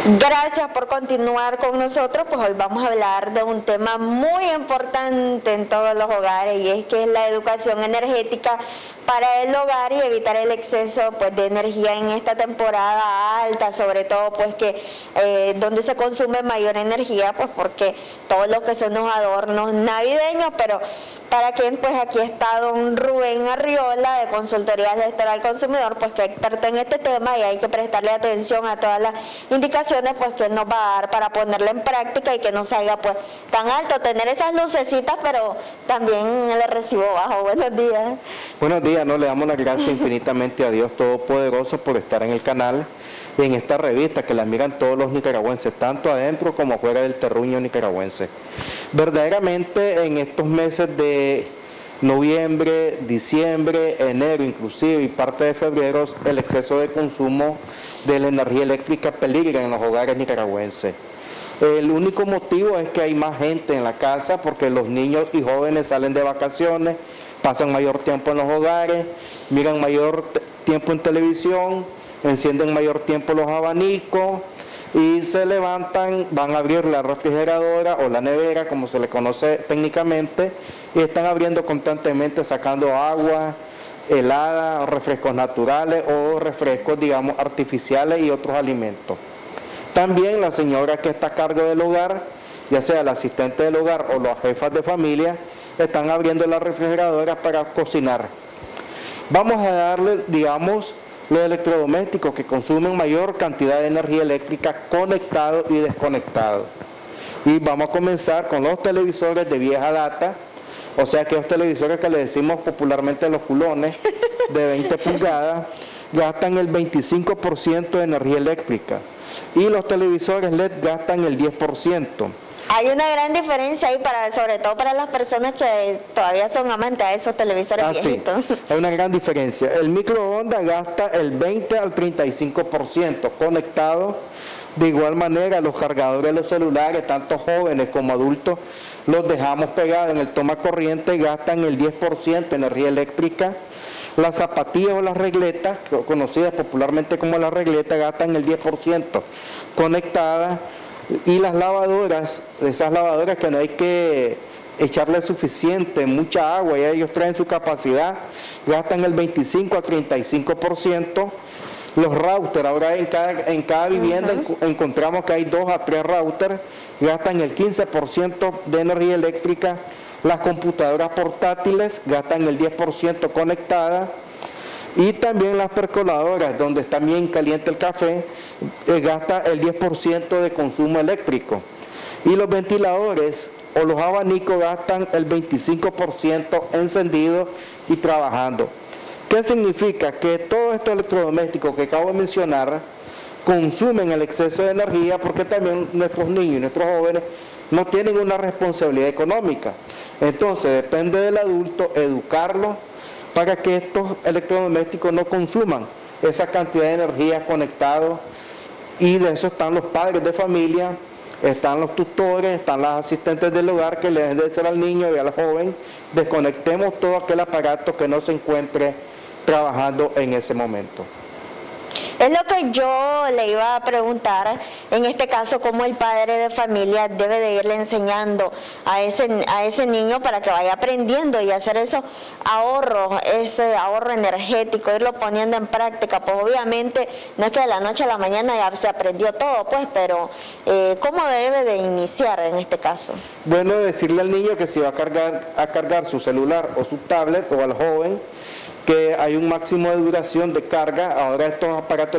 Gracias por continuar con nosotros. Pues hoy vamos a hablar de un tema muy importante en todos los hogares, y es que es la educación energética para el hogar y evitar el exceso pues de energía en esta temporada alta, sobre todo pues que donde se consume mayor energía, pues porque todo lo que son los adornos navideños. Pero para quien, pues aquí está don Rubén Arriola de Consultoría Gestora al Consumidor, pues que es experto en este tema, y hay que prestarle atención a todas las indicaciones pues que él nos va a dar para ponerla en práctica y que no salga pues tan alto, tener esas lucecitas, pero también el recibo bajo. Buenos días. Buenos días, le damos las gracias infinitamente a Dios Todopoderoso por estar en el canal y en esta revista que la miran todos los nicaragüenses, tanto adentro como fuera del terruño nicaragüense. Verdaderamente en estos meses de noviembre, diciembre, enero inclusive y parte de febrero, el exceso de consumo de la energía eléctrica peligra en los hogares nicaragüenses. El único motivo es que hay más gente en la casa porque los niños y jóvenes salen de vacaciones, pasan mayor tiempo en los hogares, miran mayor tiempo en televisión, encienden mayor tiempo los abanicos y se levantan, van a abrir la refrigeradora o la nevera, como se le conoce técnicamente, y están abriendo constantemente, sacando agua helada, refrescos naturales o refrescos, digamos, artificiales y otros alimentos. También la señora que está a cargo del hogar, ya sea la asistente del hogar o las jefas de familia, están abriendo la refrigeradora para cocinar. Vamos a darle, digamos, los electrodomésticos que consumen mayor cantidad de energía eléctrica conectados y desconectados. Y vamos a comenzar con los televisores de vieja data, o sea que los televisores que le decimos popularmente los culones, de 20 pulgadas, gastan el 25% de energía eléctrica. Y los televisores LED gastan el 10%. Hay una gran diferencia ahí, sobre todo para las personas que todavía son amantes de esos televisores viejitos. Sí, hay una gran diferencia. El microondas gasta el 20 al 35% conectado. De igual manera, los cargadores de los celulares, tanto jóvenes como adultos, los dejamos pegados en el toma corriente, gastan el 10% de energía eléctrica. Las zapatillas o las regletas, conocidas popularmente como las regletas, gastan el 10% conectadas. Y las lavadoras, esas lavadoras que no hay que echarle suficiente, mucha agua, y ellos traen su capacidad, gastan el 25 al 35%. Los routers, ahora en cada vivienda encontramos que hay 2 a 3 routers, gastan el 15% de energía eléctrica. Las computadoras portátiles gastan el 10% conectadas. Y también las percoladoras, donde está bien caliente el café, gasta el 10% de consumo eléctrico. Y los ventiladores o los abanicos gastan el 25% encendidos y trabajando. ¿Qué significa? Que todos estos electrodomésticos que acabo de mencionar consumen el exceso de energía, porque también nuestros niños y nuestros jóvenes no tienen una responsabilidad económica. Entonces depende del adulto educarlos para que estos electrodomésticos no consuman esa cantidad de energía conectados, y de eso están los padres de familia, están los tutores, están las asistentes del hogar que le deben decir al niño y al joven: desconectemos todo aquel aparato que no se encuentre trabajando en ese momento. Es lo que yo le iba a preguntar, en este caso, cómo el padre de familia debe de irle enseñando a ese niño para que vaya aprendiendo y hacer esos ahorros, ese ahorro energético, irlo poniendo en práctica. Pues obviamente no es que de la noche a la mañana ya se aprendió todo, pues, pero ¿cómo debe de iniciar en este caso? Bueno, decirle al niño que si va a cargar su celular o su tablet, o al joven, que hay un máximo de duración de carga. Ahora estos aparatos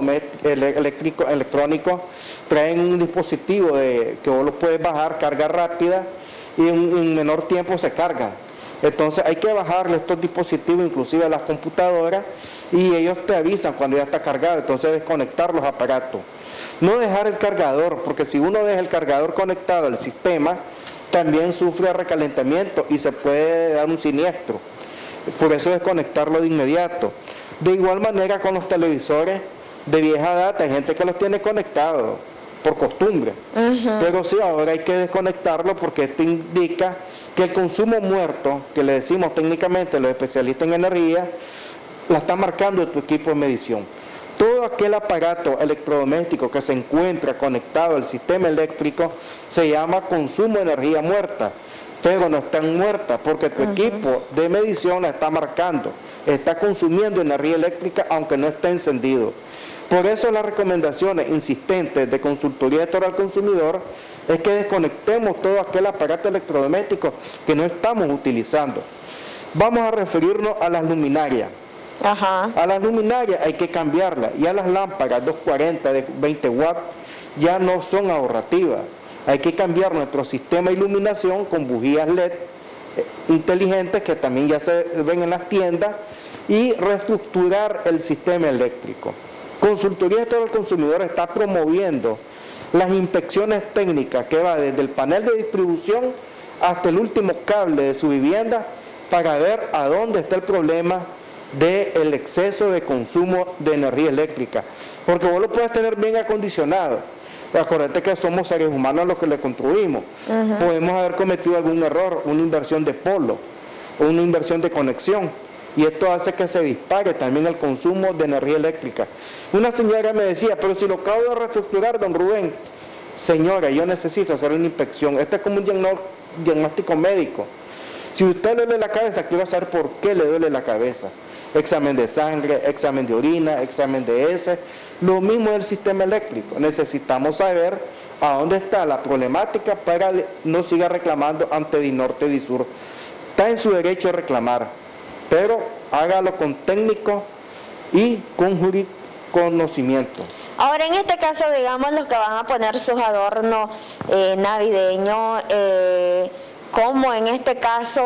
electrónicos traen un dispositivo que vos lo puedes bajar, carga rápida, y en menor tiempo se cargan. Entonces hay que bajarle estos dispositivos, inclusive a las computadoras, y ellos te avisan cuando ya está cargado. Entonces desconectar los aparatos. No dejar el cargador, porque si uno deja el cargador conectado al sistema, también sufre recalentamiento y se puede dar un siniestro. Por eso desconectarlo de inmediato. De igual manera con los televisores de vieja data, hay gente que los tiene conectados por costumbre, pero sí, ahora hay que desconectarlo, porque esto indica que el consumo muerto, que le decimos técnicamente los especialistas en energía, la está marcando tu equipo de medición. Todo aquel aparato electrodoméstico que se encuentra conectado al sistema eléctrico se llama consumo de energía muerta, pero no está muerta porque tu equipo de medición la está marcando, está consumiendo energía eléctrica aunque no esté encendido. Por eso las recomendaciones insistentes de Consultoría Estatal al Consumidor es que desconectemos todo aquel aparato electrodoméstico que no estamos utilizando. Vamos a referirnos a las luminarias. A las luminarias hay que cambiarlas, y a las lámparas 240 de 20 watts ya no son ahorrativas. Hay que cambiar nuestro sistema de iluminación con bujías LED inteligentes que también ya se ven en las tiendas y reestructurar el sistema eléctrico. Consultoría Estatal al Consumidor está promoviendo las inspecciones técnicas que va desde el panel de distribución hasta el último cable de su vivienda para ver a dónde está el problema del exceso de consumo de energía eléctrica, porque vos lo puedes tener bien acondicionado. Acuérdate que somos seres humanos los que le construimos. Podemos haber cometido algún error, una inversión de polo o una inversión de conexión, y esto hace que se dispare también el consumo de energía eléctrica. Una señora me decía, pero si lo acabo de reestructurar, don Rubén. Señora, yo necesito hacer una inspección. Este es como un diagnóstico médico. Si usted le duele la cabeza, quiero saber por qué le duele la cabeza. Examen de sangre, examen de orina, examen de heces. Lo mismo del sistema eléctrico. Necesitamos saber a dónde está la problemática para no siga reclamando ante DINORTE y DISUR. Está en su derecho a reclamar, pero hágalo con técnico y con conocimiento. Ahora, en este caso, digamos, los que van a poner sus adornos navideños, ¿cómo en este caso,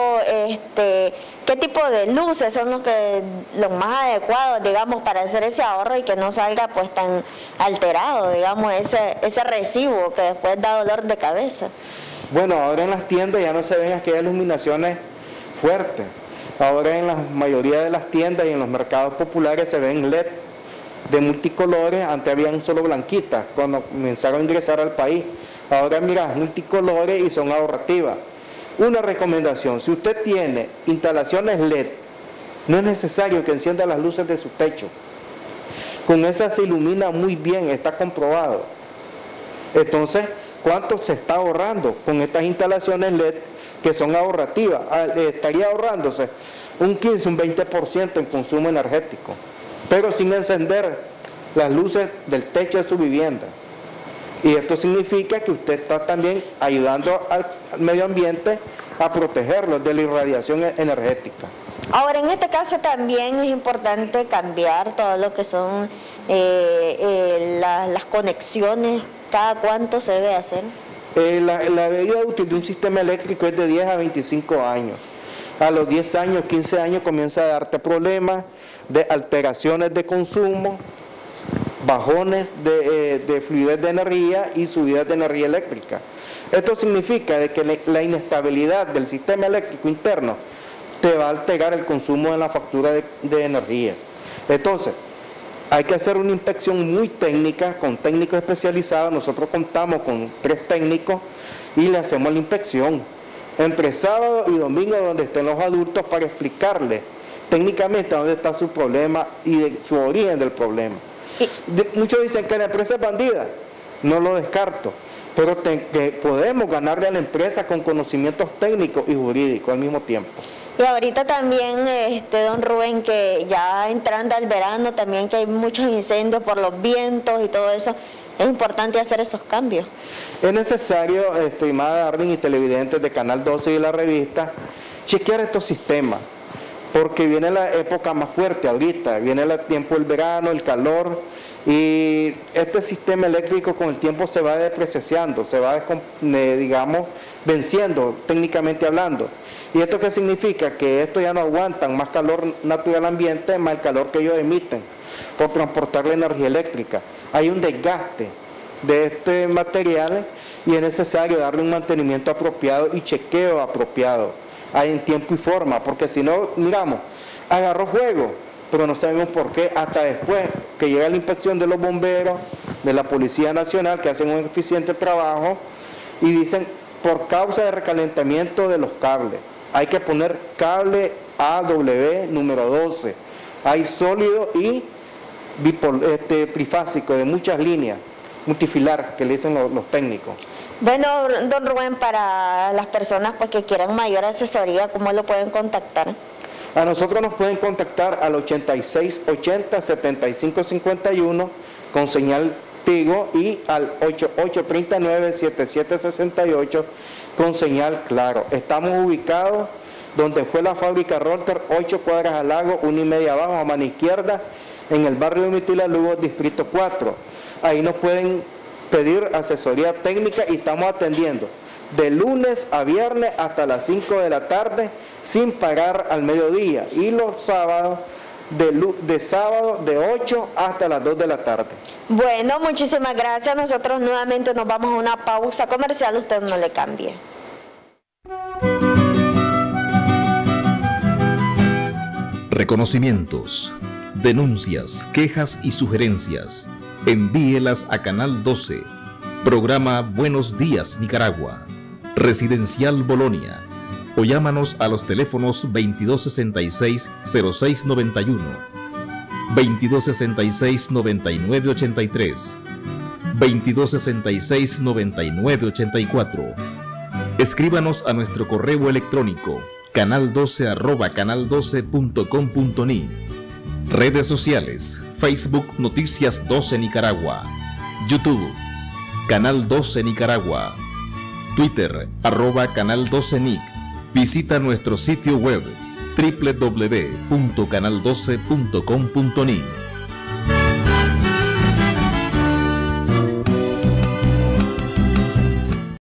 qué tipo de luces son los más adecuados, digamos, para hacer ese ahorro y que no salga pues tan alterado, digamos, ese recibo que después da dolor de cabeza? Bueno, ahora en las tiendas ya no se ven aquellas iluminaciones fuertes. Ahora en la mayoría de las tiendas y en los mercados populares se ven LED de multicolores. Antes habían solo blanquitas cuando comenzaron a ingresar al país. Ahora mira, multicolores y son ahorrativas. Una recomendación, si usted tiene instalaciones LED, no es necesario que encienda las luces de su techo. Con esas se ilumina muy bien, está comprobado. Entonces, ¿cuánto se está ahorrando con estas instalaciones LED que son ahorrativas? Estaría ahorrándose un 15, un 20% en consumo energético, pero sin encender las luces del techo de su vivienda. Y esto significa que usted está también ayudando al medio ambiente a protegerlo de la irradiación energética. Ahora, en este caso también es importante cambiar todo lo que son las conexiones. ¿Cada cuánto se debe hacer? La vida útil de un sistema eléctrico es de 10 a 25 años. A los 10 años, 15 años comienza a darte problemas de alteraciones de consumo, bajones de fluidez de energía y subidas de energía eléctrica. Esto significa de que la inestabilidad del sistema eléctrico interno te va a alterar el consumo de la factura de energía. Entonces, hay que hacer una inspección muy técnica, con técnicos especializados. Nosotros contamos con 3 técnicos y le hacemos la inspección entre sábado y domingo donde estén los adultos para explicarles técnicamente dónde está su problema y su origen del problema. Muchos dicen que la empresa es bandida, no lo descarto, pero que podemos ganarle a la empresa con conocimientos técnicos y jurídicos al mismo tiempo. Y ahorita también, don Rubén, que ya entrando al verano también que hay muchos incendios por los vientos y todo eso, es importante hacer esos cambios. Es necesario, estimada Darlene y televidentes de Canal 12 y la revista, chequear estos sistemas, porque viene la época más fuerte ahorita, viene el tiempo del verano, el calor, y este sistema eléctrico con el tiempo se va depreciando, se va, digamos, venciendo técnicamente hablando. ¿Y esto qué significa? Que esto ya no aguantan más calor natural ambiente, más el calor que ellos emiten por transportar la energía eléctrica. Hay un desgaste de este material y es necesario darle un mantenimiento apropiado y chequeo apropiado en tiempo y forma, porque si no, miramos, agarró fuego, pero no sabemos por qué hasta después que llega la inspección de los bomberos, de la Policía Nacional, que hacen un eficiente trabajo y dicen por causa de recalentamiento de los cables. Hay que poner cable AW número 12, hay sólido y trifásico de muchas líneas, multifilar, que le dicen los técnicos. Bueno, don Rubén, para las personas pues, que quieran mayor asesoría, ¿cómo lo pueden contactar? A nosotros nos pueden contactar al 8680-7551 con señal Tigo y al 8839-7768 con señal Claro. Estamos ubicados donde fue la fábrica Rolter, 8 cuadras al lago, 1,5 abajo, a mano izquierda, en el barrio de Mitilalugo, distrito 4. Ahí nos pueden pedir asesoría técnica y estamos atendiendo de lunes a viernes hasta las 5 de la tarde sin pagar al mediodía, y los sábados de sábado de 8 hasta las 2 de la tarde. Bueno, muchísimas gracias. Nosotros nuevamente nos vamos a una pausa comercial, usted no le cambie. Reconocimientos, denuncias, quejas y sugerencias. Envíelas a Canal 12, programa Buenos Días Nicaragua, Residencial Bolonia, o llámanos a los teléfonos 2266-0691, 2266-9983, 2266-9984. Escríbanos a nuestro correo electrónico canal12@canal12.com.ni. Redes sociales: Facebook Noticias 12 Nicaragua, YouTube Canal 12 Nicaragua, Twitter @Canal 12 Nic. Visita nuestro sitio web www.canal12.com.ni.